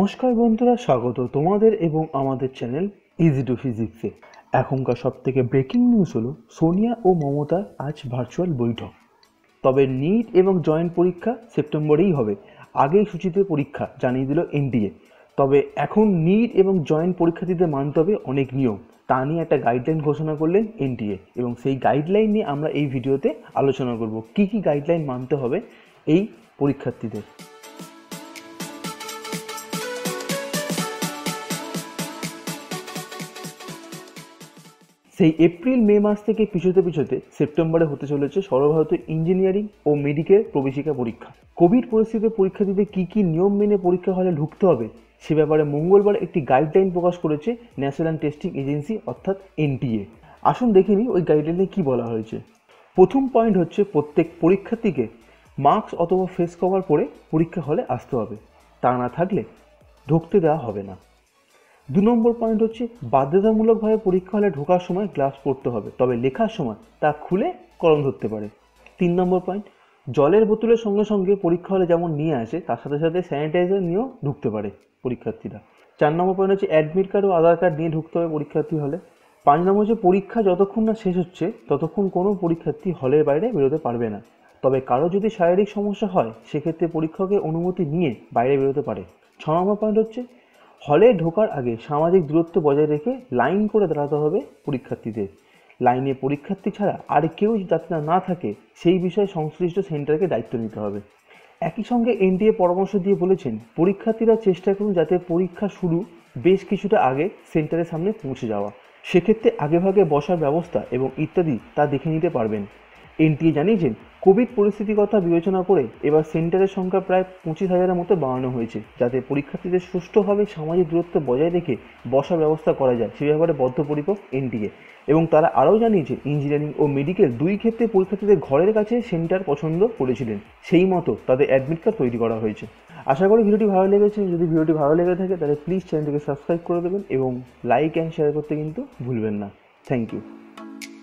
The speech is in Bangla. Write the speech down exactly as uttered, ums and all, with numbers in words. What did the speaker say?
নমস্কার বন্ধুরা, স্বাগত তোমাদের এবং আমাদের চ্যানেল ইজি টু ফিজিক্সে। এখনকার সব থেকে ব্রেকিং নিউজ হলো সোনিয়া ও মমতার আজ ভার্চুয়াল বৈঠক। তবে নিট এবং জয়েন্ট পরীক্ষা সেপ্টেম্বরেই হবে, আগেই সূচিত পরীক্ষা জানিয়ে দিল এনটিএ। তবে এখন নিট এবং জয়েন্ট পরীক্ষার্থীদের মানতে হবে অনেক নিয়ম, তা নিয়ে একটা গাইডলাইন ঘোষণা করলেন এনটিএ, এবং সেই গাইডলাইন নিয়ে আমরা এই ভিডিওতে আলোচনা করব কি কি গাইডলাইন মানতে হবে এই পরীক্ষার্থীদের। সেই এপ্রিল মে মাস থেকে পিছোতে পিছোতে সেপ্টেম্বরে হতে চলেছে সর্বভারতীয় ইঞ্জিনিয়ারিং ও মেডিকেল প্রবেশিকা পরীক্ষা। কোভিড পরিস্থিতিতে পরীক্ষার্থীদের কী কী নিয়ম মেনে পরীক্ষা হলে ঢুকতে হবে সে ব্যাপারে মঙ্গলবার একটি গাইডলাইন প্রকাশ করেছে ন্যাশনাল টেস্টিং এজেন্সি অর্থাৎ এনটিএ। আসুন দেখে নিই ওই গাইডলাইনে কী বলা হয়েছে। প্রথম পয়েন্ট হচ্ছে, প্রত্যেক পরীক্ষার্থীকে মাস্ক অথবা ফেস কভার পরে পরীক্ষা হলে আসতে হবে, তা না থাকলে ঢুকতে দেওয়া হবে না। দু নম্বর পয়েন্ট হচ্ছে, বাধ্যতামূলকভাবে পরীক্ষা হলে ঢোকার সময় গ্লাভস পরতে হবে, তবে লেখার সময় তা খুলে কলম ধরতে পারে। তিন নম্বর পয়েন্ট, জলের বোতলের সঙ্গে সঙ্গে পরীক্ষা হলে যেমন নিয়ে আসে তার সাথে সাথে স্যানিটাইজার নিয়েও ঢুকতে পারে পরীক্ষার্থীরা। চার নম্বর পয়েন্ট হচ্ছে, অ্যাডমিট কার্ড ও আধার কার্ড নিয়ে ঢুকতে হবে পরীক্ষার্থী হলে। পাঁচ নম্বর হচ্ছে, পরীক্ষা যতক্ষণ না শেষ হচ্ছে ততক্ষণ কোনো পরীক্ষার্থী হলের বাইরে বেরোতে পারবে না, তবে কারো যদি শারীরিক সমস্যা হয় সেক্ষেত্রে পরীক্ষকের অনুমতি নিয়ে বাইরে বেরোতে পারে। ছ নম্বর পয়েন্ট হচ্ছে, হলে ঢোকার আগে সামাজিক দূরত্ব বজায় রেখে লাইন করে দাঁড়াতে হবে পরীক্ষার্থীদের। লাইনে পরীক্ষার্থী ছাড়া আর কেউ যাতে না থাকে সেই বিষয়ে সংশ্লিষ্ট সেন্টারকে দায়িত্ব নিতে হবে। একই সঙ্গে এনটিএ পরামর্শ দিয়ে বলেছেন, পরীক্ষার্থীরা চেষ্টা করুন যাতে পরীক্ষা শুরু বেশ কিছুটা আগে সেন্টারের সামনে পৌঁছে যাওয়া, সেক্ষেত্রে আগেভাগে বসার ব্যবস্থা এবং ইত্যাদি তা দেখে নিতে পারবেন। এনটিএ জানিয়েছেন, কোভিড পরিস্থিতির কথা বিবেচনা করে এবার সেন্টারের সংখ্যা প্রায় পঁচিশ হাজারের মতো বাড়ানো হয়েছে, যাতে পরীক্ষার্থীদের সুষ্ঠুভাবে সামাজিক দূরত্ব বজায় রেখে বসার ব্যবস্থা করা যায় সে ব্যাপারে বদ্ধপরিকর এনটিএ। এবং তারা আরও জানিয়েছে, ইঞ্জিনিয়ারিং ও মেডিকেল দুই ক্ষেত্রে পরীক্ষার্থীদের ঘরের কাছে সেন্টার পছন্দ করেছিলেন, সেই মতো তাদের অ্যাডমিট কার্ড তৈরি করা হয়েছে। আশা করি ভিডিওটি ভালো লেগেছে। যদি ভিডিওটি ভালো লেগে থাকে তাহলে প্লিজ চ্যানেলটিকে সাবস্ক্রাইব করে দেবেন এবং লাইক অ্যান্ড শেয়ার করতে কিন্তু ভুলবেন না। Thank you.